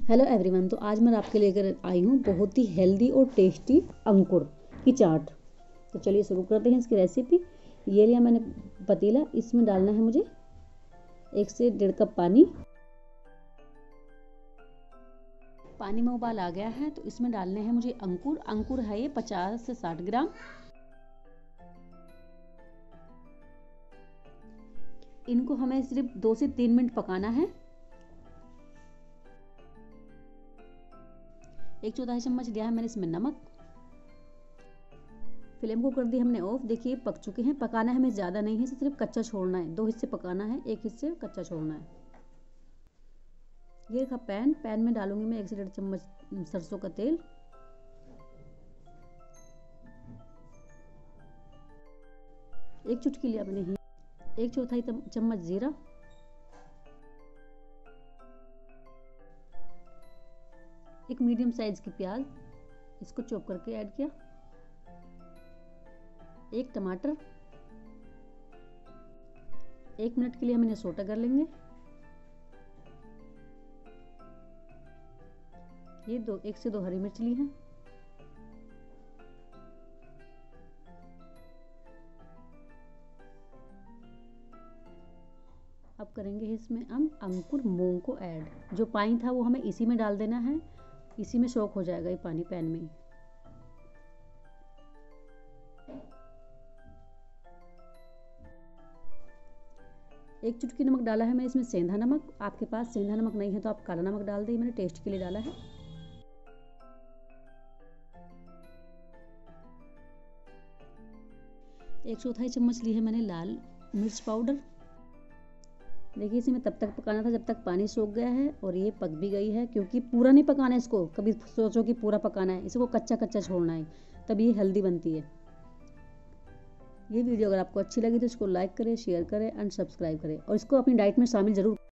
Hello everyone, तो आज मैं आपके लेकर आई हूँ बहुत ही हेल्दी और टेस्टी अंकुर की चाट। तो चलिए शुरू करते हैं इसकी रेसिपी। ये लिया मैंने पतीला, इसमें डालना है मुझे 1 से 1.5 कप पानी। पानी में उबाल आ गया है तो इसमें डालने हैं मुझे अंकुर। अंकुर है ये 50 से 60 ग्राम। इनको हमें सिर्फ 2 से 3 मिनट पकाना है। 1/4 चम्मच लिया है मैंने इसमें नमक। फ्लेम को कर दी हमने ऑफ। देखिए पक चुके हैं। पकाना है हमें ज़्यादा नहीं है, सिर्फ कच्चा छोड़ना है। 2 हिस्से पकाना है, 1 हिस्से कच्चा छोड़ना है। ये था पैन में डालूंगी मैं 1 से 1.5 चम्मच सरसों का तेल। एक चुटकी लिया मैंने ही, 1/4 चम्मच जीरा, एक मीडियम साइज की प्याज, इसको चॉप करके ऐड किया, 1 टमाटर। 1 मिनट के लिए हम इन्हें सोटा कर लेंगे। ये 1 से 2 हरी मिर्च ली हैं। अब करेंगे इसमें हम अंकुर मूंग को ऐड। जो पानी था वो हमें इसी में डाल देना है, इसी में सोख हो जाएगा ये पानी पैन में। एक चुटकी नमक डाला है मैंने इसमें, सेंधा नमक। आपके पास सेंधा नमक नहीं है तो आप काला नमक डाल दें, मैंने टेस्ट के लिए डाला है। एक 1/4 चम्मच ली है मैंने लाल मिर्च पाउडर। देखिए इसे मैं तब तक पकाना था जब तक पानी सूख गया है, और ये पक भी गई है। क्योंकि पूरा नहीं पकाना है इसको, कभी सोचो कि पूरा पकाना है, इसको कच्चा कच्चा छोड़ना है, तब ये हेल्दी बनती है। ये वीडियो अगर आपको अच्छी लगी तो इसको लाइक करें, शेयर करें एंड सब्सक्राइब करें, और इसको अपनी डाइट में शामिल जरूर